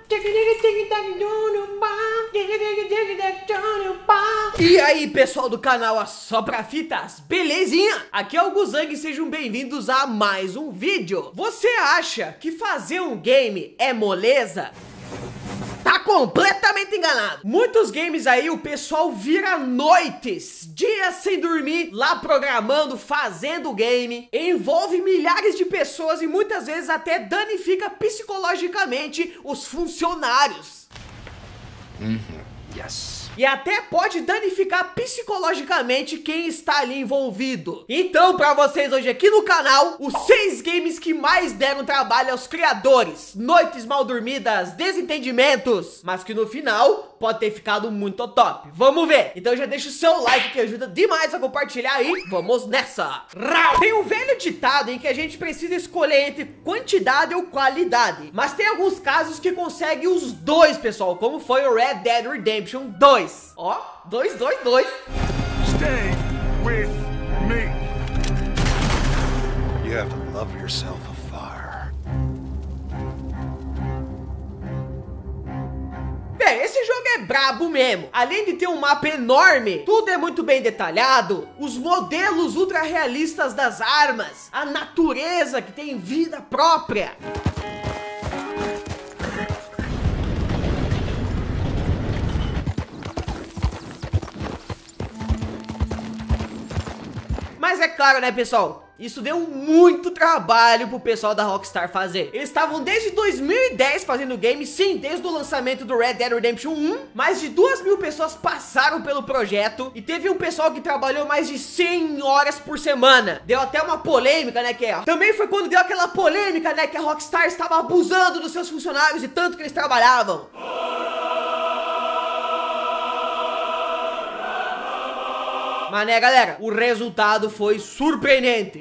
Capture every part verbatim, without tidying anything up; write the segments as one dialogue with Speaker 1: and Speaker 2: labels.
Speaker 1: E aí, pessoal do canal Assopra Fitas, belezinha? Aqui é o Guzang e sejam bem-vindos a mais um vídeo. Você acha que fazer um game é moleza? Tá completamente enganado. Muitos games aí o pessoal vira noites, dias sem dormir, lá programando, fazendo game. Envolve milhares de pessoas e muitas vezes até danifica psicologicamente os funcionários.
Speaker 2: Uhum, yes.
Speaker 1: E até pode danificar psicologicamente quem está ali envolvido. Então, pra vocês hoje aqui no canal, os seis games que mais deram trabalho aos criadores. Noites mal dormidas, desentendimentos, mas que no final pode ter ficado muito top. Vamos ver. Então já deixa o seu like que ajuda demais a compartilhar e vamos nessa. Tem um velho ditado em que a gente precisa escolher entre quantidade ou qualidade. Mas tem alguns casos que conseguem os dois, pessoal, como foi o Red Dead Redemption dois. Ó, dois, dois, dois.
Speaker 3: Stay with me.
Speaker 2: You have to love yourself afar.
Speaker 1: Bem, esse jogo é brabo mesmo. Além de ter um mapa enorme, tudo é muito bem detalhado. Os modelos ultra realistas das armas, a natureza que tem vida própria. Mas é claro, né, pessoal? Isso deu muito trabalho pro pessoal da Rockstar fazer. Eles estavam desde dois mil e dez fazendo o game, sim, desde o lançamento do Red Dead Redemption um. Mais de duas mil pessoas passaram pelo projeto e teve um pessoal que trabalhou mais de cem horas por semana. Deu até uma polêmica, né, que é... Também foi quando deu aquela polêmica, né, que a Rockstar estava abusando dos seus funcionários e tanto que eles trabalhavam. Mas né, galera, o resultado foi surpreendente.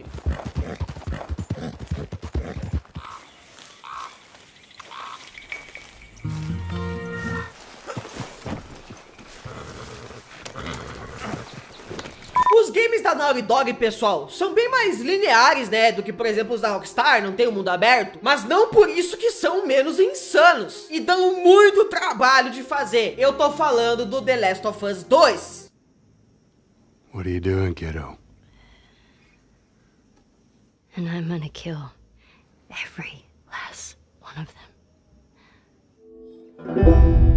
Speaker 1: Os games da Naughty Dog, pessoal, são bem mais lineares, né, do que, por exemplo, os da Rockstar, não tem um mundo aberto, mas não por isso que são menos insanos e dão muito trabalho de fazer. Eu tô falando do The Last of Us dois.
Speaker 2: What are you doing, kiddo?
Speaker 4: And I'm gonna kill every last one of them.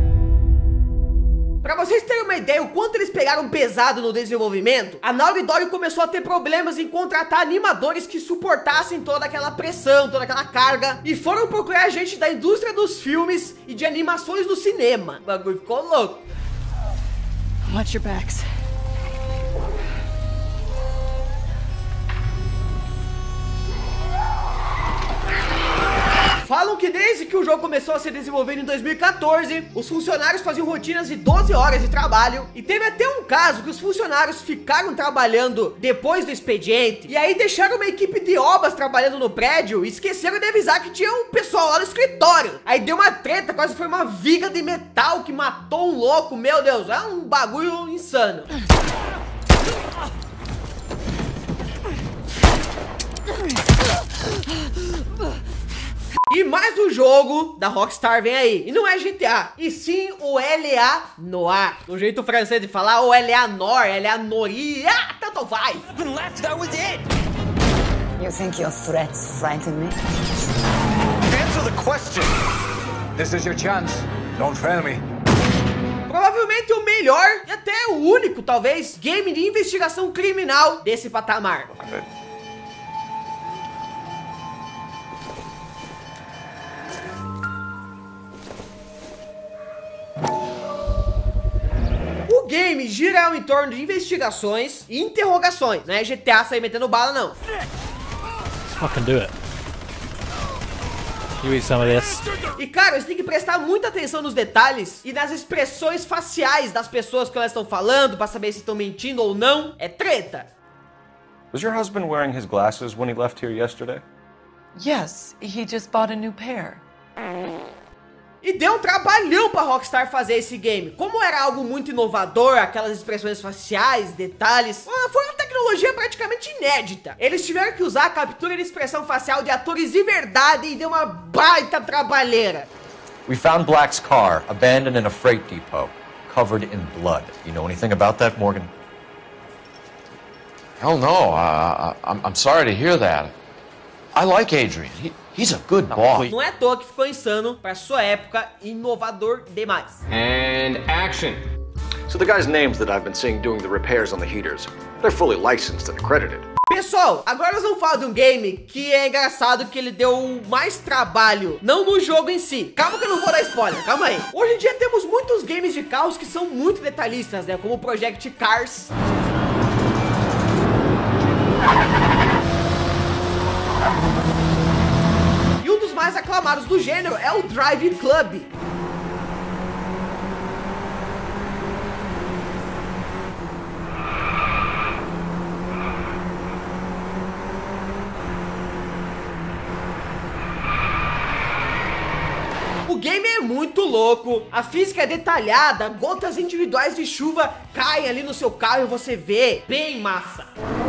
Speaker 1: Pra vocês terem uma ideia o quanto eles pegaram pesado no desenvolvimento, a Naughty Dog começou a ter problemas em contratar animadores que suportassem toda aquela pressão, toda aquela carga, e foram procurar gente da indústria dos filmes e de animações do cinema. O bagulho ficou louco.
Speaker 4: Watch your backs.
Speaker 1: Falam que desde que o jogo começou a ser desenvolvido em dois mil e quatorze, os funcionários faziam rotinas de doze horas de trabalho. E teve até um caso que os funcionários ficaram trabalhando depois do expediente e aí deixaram uma equipe de obras trabalhando no prédio e esqueceram de avisar que tinha um pessoal lá no escritório. Aí deu uma treta, quase foi uma viga de metal que matou um louco. Meu Deus, é um bagulho insano. E mais um jogo da Rockstar vem aí. E não é G T A, e sim o L A Noire. Do jeito francês de falar, o L A Noire, L A Noire, ah, tanto faz.
Speaker 5: You think your threats frighten me?
Speaker 3: Answer the question. This is your chance. Don't fail me.
Speaker 1: Provavelmente o melhor e até o único, talvez, game de investigação criminal desse patamar. O game gira em torno de investigações e interrogações, não é G T A sair metendo bala, não.
Speaker 6: Let's fucking do it. You eat some of this.
Speaker 1: E cara, você tem que prestar muita atenção nos detalhes e nas expressões faciais das pessoas que elas estão falando pra saber se estão mentindo ou não. É treta.
Speaker 7: Was your husband wearing his glasses when he left here yesterday?
Speaker 5: Yes, he just bought a new pair.
Speaker 1: E deu um trabalhão pra Rockstar fazer esse game. Como era algo muito inovador, aquelas expressões faciais, detalhes, foi uma tecnologia praticamente inédita. Eles tiveram que usar a captura de expressão facial de atores de verdade e deu uma baita trabalheira.
Speaker 7: We found Black's car abandoned in a freight depot, covered in blood. You know anything about that, Morgan?
Speaker 8: Hell no. Uh, I'm, I'm sorry to hear that. I like Adrian. He, he's a good boss.
Speaker 1: Não é à toa que ficou insano para sua época, inovador demais.
Speaker 9: And action.
Speaker 3: So the guys' names that I've been seeing doing the repairs on the heaters, they're fully licensed and accredited.
Speaker 1: Pessoal, agora nós vamos falar de um game que é engraçado, que ele deu mais trabalho, não no jogo em si. Calma que eu não vou dar spoiler, calma aí. Hoje em dia temos muitos games de carros que são muito detalhistas, né? Como o Project Cars. E um dos mais aclamados do gênero é o Drive Club. O game é muito louco, a física é detalhada, gotas individuais de chuva caem ali no seu carro e você vê, bem massa.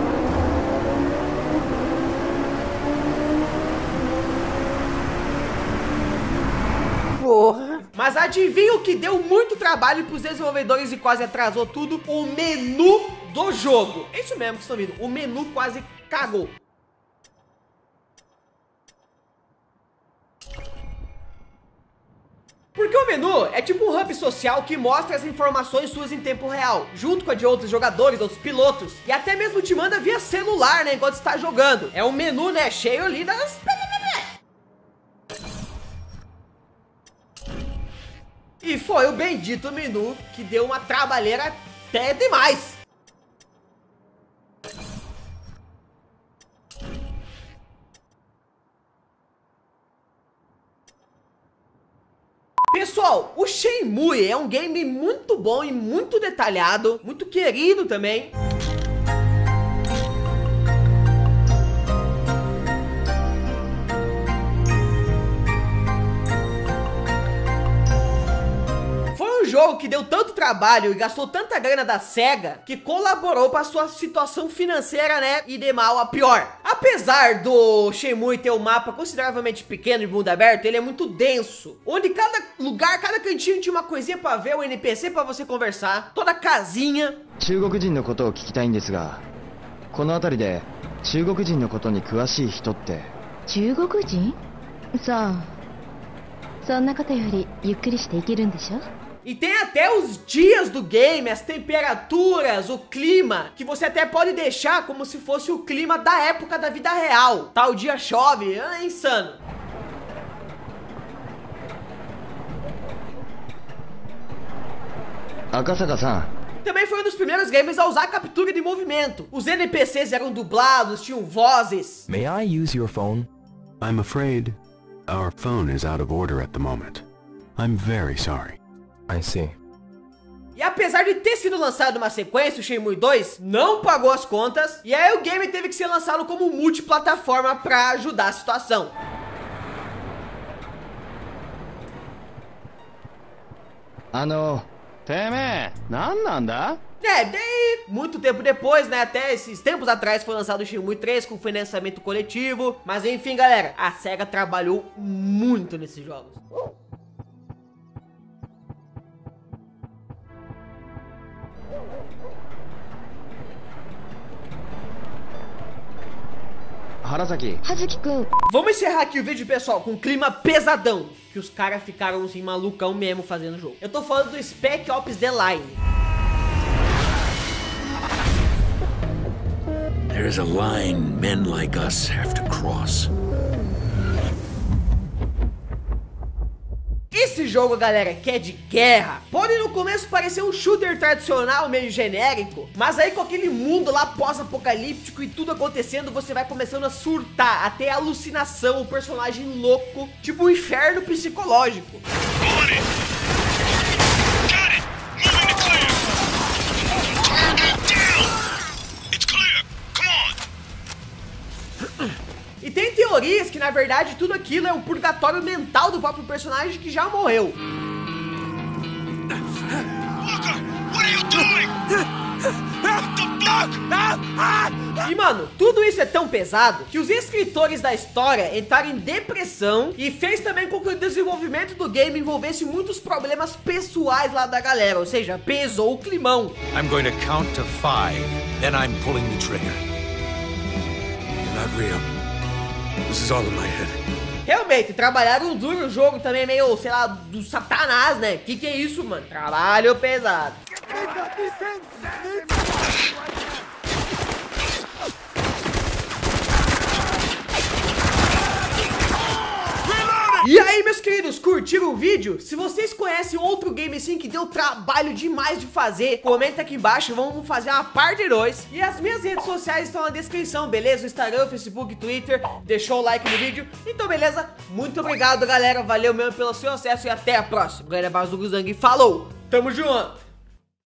Speaker 1: Porra. Mas adivinha o que deu muito trabalho para os desenvolvedores e quase atrasou tudo? O menu do jogo. É isso mesmo que estão vendo, o menu quase cagou. Porque o menu é tipo um hub social que mostra as informações suas em tempo real, junto com a de outros jogadores, outros pilotos, e até mesmo te manda via celular, né, enquanto está jogando. É um menu, né, cheio ali das... E foi o bendito menu que deu uma trabalheira até demais. Pessoal, o Shenmue é um game muito bom e muito detalhado, muito querido também. Foi um jogo que deu tanto trabalho e gastou tanta grana da SEGA que colaborou para sua situação financeira, né, ir de mal a pior. Apesar do Shenmue ter um mapa consideravelmente pequeno de mundo aberto, ele é muito denso, onde cada lugar, cada cantinho tinha uma coisinha para ver, um N P C para você conversar, toda casinha. E tem até os dias do game, as temperaturas, o clima, que você até pode deixar como se fosse o clima da época da vida real. Tal dia chove, é insano.
Speaker 10: Akasaka-san.
Speaker 1: Também foi um dos primeiros games a usar captura de movimento. Os N P Cs eram dublados, tinham vozes.
Speaker 2: May I use your phone? I'm afraid our phone is out of order at the moment. I'm very sorry.
Speaker 10: I see.
Speaker 1: E apesar de ter sido lançado uma sequência, o Shenmue dois não pagou as contas, e aí o game teve que ser lançado como multiplataforma pra ajudar a situação.
Speaker 10: Ano, teme, nananda?
Speaker 1: É, daí, muito tempo depois, né, até esses tempos atrás foi lançado o Shenmue três com financiamento coletivo, mas enfim, galera, a SEGA trabalhou muito nesses jogos.
Speaker 10: Hazuki-kun.
Speaker 1: Vamos encerrar aqui o vídeo, pessoal, com um clima pesadão, que os caras ficaram assim malucão mesmo fazendo o jogo. Eu tô falando do Spec Ops The Line.
Speaker 11: There is a line men like us have to cross.
Speaker 1: Esse jogo, galera, que é de guerra, pode no começo parecer um shooter tradicional, meio genérico, mas aí com aquele mundo lá pós-apocalíptico e tudo acontecendo, você vai começando a surtar, até alucinação, um personagem louco, tipo um inferno psicológico. E tem teorias que, na verdade, tudo aquilo é o purgatório mental do próprio personagem que já morreu.
Speaker 11: Walker, what are you doing? What the
Speaker 1: E mano, tudo isso é tão pesado que os escritores da história entraram em depressão e fez também com que o desenvolvimento do game envolvesse muitos problemas pessoais lá da galera, ou seja, pesou o climão.
Speaker 11: I'm going to count to five, then I'm pulling the trigger. You're not real. This is all in my head.
Speaker 1: Realmente, trabalharam duro, o jogo também meio, sei lá, do satanás, né? Que que é isso, mano? Trabalho pesado. E aí, meus queridos, curtiram o vídeo? Se vocês conhecem outro game assim que deu trabalho demais de fazer, comenta aqui embaixo, vamos fazer uma parte dois. E as minhas redes sociais estão na descrição, beleza? O Instagram, o Facebook, Twitter. Deixou o like no vídeo. Então, beleza? Muito obrigado, galera. Valeu mesmo pelo seu acesso e até a próxima. Grande abraço do Guzang. Falou! Tamo junto!